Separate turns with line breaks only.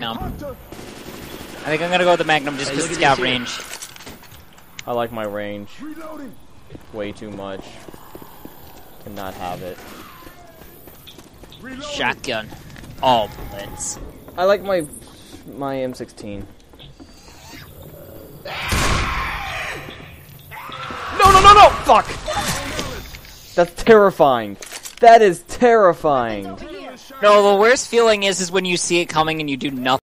I think I'm gonna go with the Magnum just because it's got range.
I like my range. Way too much. Cannot have it.
Shotgun. All bullets.
I like my M16. No! Fuck! That's terrifying. That is terrifying.
No, the worst feeling is when you see it coming and you do nothing.